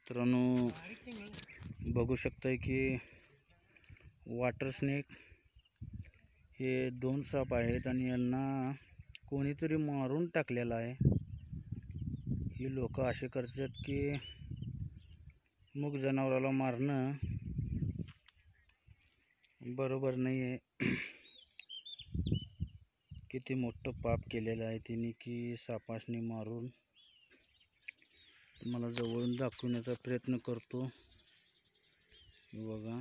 मित्रांनो बघू शकताय की वॉटर स्नेक हे दोन साप आहेत आणि यांना कोणीतरी मारून टाकलेला आहे। ही लोक असे करतात की मूग जनावराला मारणं बरोबर नाही आहे। किती मोठं पाप केलेलं आहे तिने की सापासनी मारून मला जवळून दाखवण्याचा प्रयत्न करतो। बघा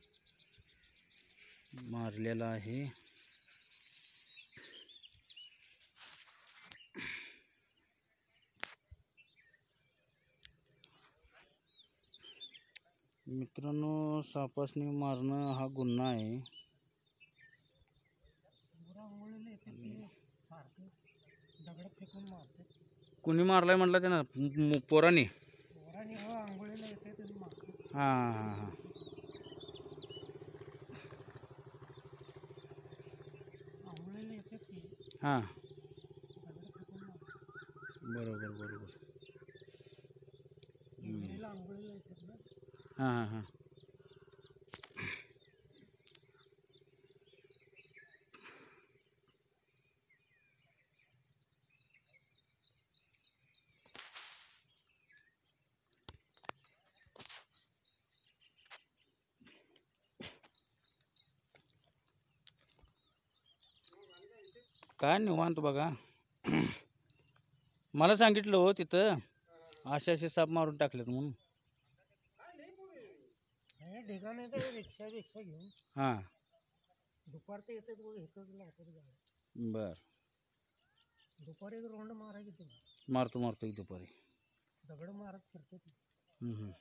मारलेला आहे। मित्रांनो सापासनी मारणं हा गुन्हा आहे। कुणी मारलाय म्हटलं त्यानं पोरांनी? हां हां हां हां बरोबर बरोबर हां हां हां काय निवांत बघा। मला सांगितलं हो तिथं असे असे साप मारून टाकलेत म्हणून। रिक्षा घेऊन हां दुपारचं येतात बर दुपारी एक राऊंड मारायची मारतो एक दुपारी दगड मारत फिरतो।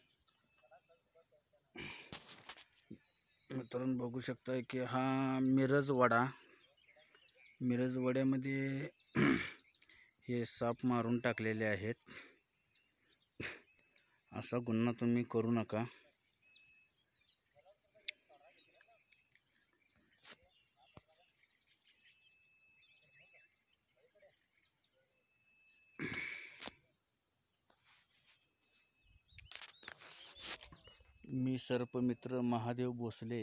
मित्रांनो बघू शकताय की हा मिरज वड्यामध्ये हे साप मारून टाकलेले आहेत। असा गुन्हा तुम्ही करू नका। मी सर्पमित्र महादेव भोसले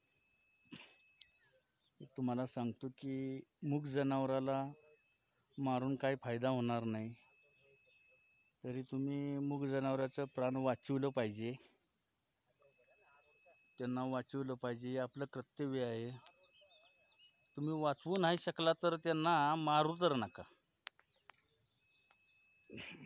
तुम्हाला सांगतो की मूग जनावराला मारून काय फायदा होणार नाही। तरी तुम्ही मूग जनावराचं प्राण वाचवलं पाहिजे, त्यांना वाचवलं पाहिजे, आपलं कर्तव्य आहे। तुम्ही वाचवू नाही शकला तर त्यांना मारू तर नका।